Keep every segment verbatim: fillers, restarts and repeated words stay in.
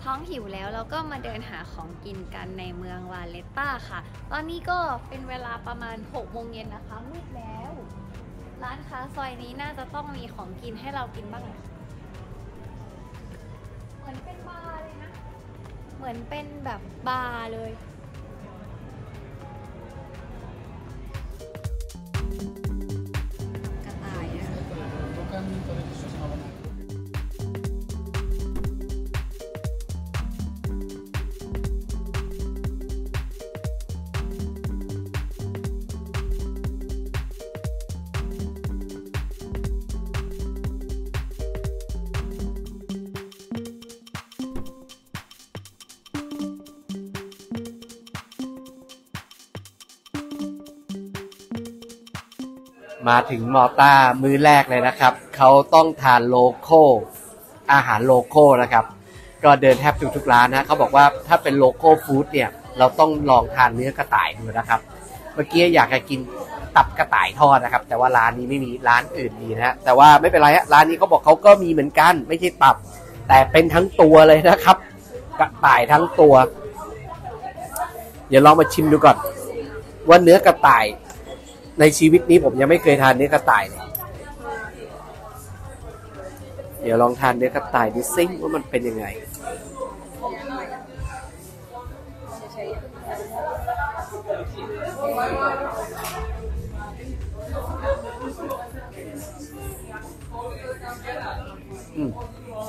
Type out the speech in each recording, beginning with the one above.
ท้องหิวแล้วเราก็มาเดินหาของกินกันในเมืองวาเลตตาค่ะ ตอนนี้ก็เป็นเวลาประมาณหกโมงเย็นนะคะมืดแล้วร้านค้าซอยนี้น่าจะต้องมีของกินให้เรากินบ้างเหมือนเป็นบาร์เลยนะเหมือนเป็นแบบบาร์เลยกระต่ายอะมาถึงมอลตามื้อแรกเลยนะครับเขาต้องทานโลโก้อาหารโลโก้นะครับก็เดินแทบทุกๆร้านนะเขาบอกว่าถ้าเป็นโลโก้ฟู้ดเนี่ยเราต้องลองทานเนื้อกระต่ายดูนะครับเมื่อกี้อยากจะกินตับกระต่ายทอดนะครับแต่ว่าร้านนี้ไม่มีร้านอื่นมีนะฮะแต่ว่าไม่เป็นไรฮะร้านนี้เขาบอกเขาก็มีเหมือนกันไม่ใช่ตับแต่เป็นทั้งตัวเลยนะครับกระต่ายทั้งตัวเดี๋ยวลองมาชิมดูก่อนว่าเนื้อกระต่ายในชีวิตนี้ผมยังไม่เคยทานเนื้อกระต่ายเลยเดี๋ยวลองทานเนื้อกระต่ายดูซิว่ามันเป็นยังไงอืม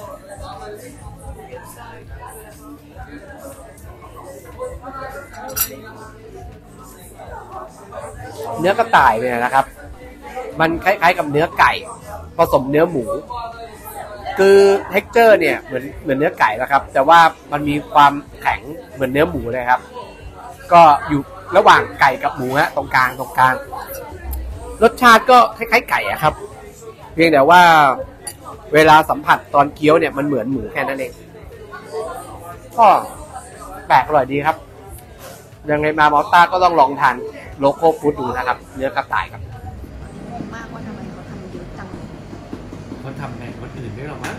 เนื้อกระต่ายเนี่ยนะครับมันคล้ายๆกับเนื้อไก่ผสมเนื้อหมูคือเท็กเจอร์เนี่ยเหมือนเหมือนเนื้อไก่นะครับแต่ว่ามันมีความแข็งเหมือนเนื้อหมูเลยครับก็อยู่ระหว่างไก่กับหมูฮะตรงกลางตรงกลางรสชาติก็คล้ายๆไก่อะครับเพียงแต่ว่าเวลาสัมผัสตอนเคี้ยวเนี่ยมันเหมือนหมูแค่นั้นเองก็แปลกอร่อยดีครับยังไงมามอลตาก็ต้องลองทานโลโก้ฟู้ดดูนะครับเนื้อกระต่ายครับงงมากว่าทำไมเขาทำเยอะจังเขาทำแบ่งคนอื่นไม่หรอมั้ง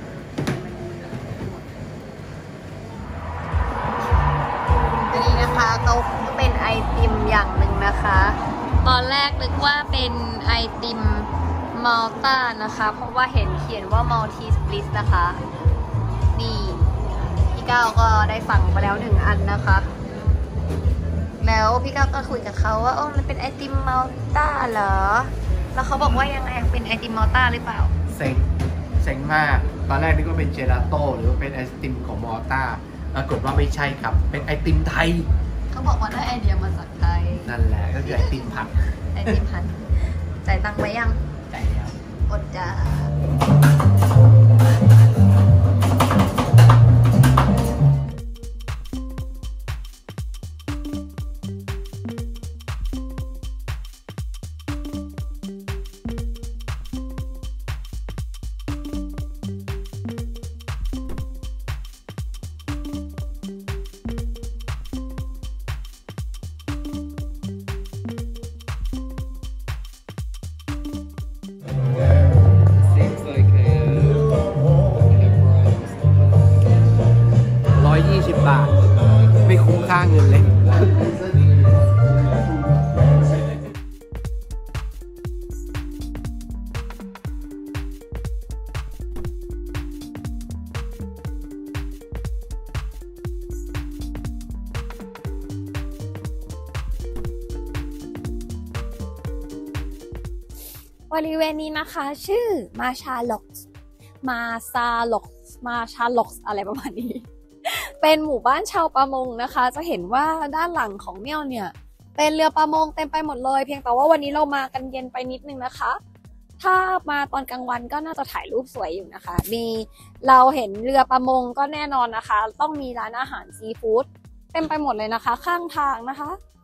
อันนี้นะคะเขาเป็นไอติมอย่างหนึ่งนะคะตอนแรกนึกว่าเป็นไอติมมัลตานะคะเพราะว่าเห็นเขียนว่ามัลติสปลิสนะคะนี่พี่ก้าวก็ได้สั่งไปแล้วหนึ่งอันนะคะแล้วพี่ก้าวก็คุยกับเขาว่าโอ้มันเป็นไอติมมัลตาเหรอแล้วเขาบอกว่ายังไงเป็นไอติมมัลตาหรือเปล่าเซ็งเซ็งมากตอนแรกนึกว่าเป็นเจลาโต้หรือว่าเป็นไอติมของมัลตาปรากฏว่าไม่ใช่ครับเป็นไอติมไทยเขาบอกว่าได้ไอเดียมาจากไทยนั่นแหละก็คือไอติมผัดไอติมผัดจ่ายตังค์ไปยังจ่ายแล้วอดจ้ายี่สิบบาทไม่คุ้มค่าเงินเลยบริเวณนี้นะคะชื่อมาชาล็อกมาซาล็อกมาชาล็อกอะไรประมาณนี้เป็นหมู่บ้านชาวประมงนะคะจะเห็นว่าด้านหลังของเมี่ยวเนี่ยเป็นเรือประมงเต็มไปหมดเลยเพียงแต่ว่าวันนี้เรามากันเย็นไปนิดนึงนะคะถ้ามาตอนกลางวันก็น่าจะถ่ายรูปสวยอยู่นะคะมีเราเห็นเรือประมงก็แน่นอนนะคะต้องมีร้านอาหารซีฟู้ดเต็มไปหมดเลยนะคะข้างทางนะคะ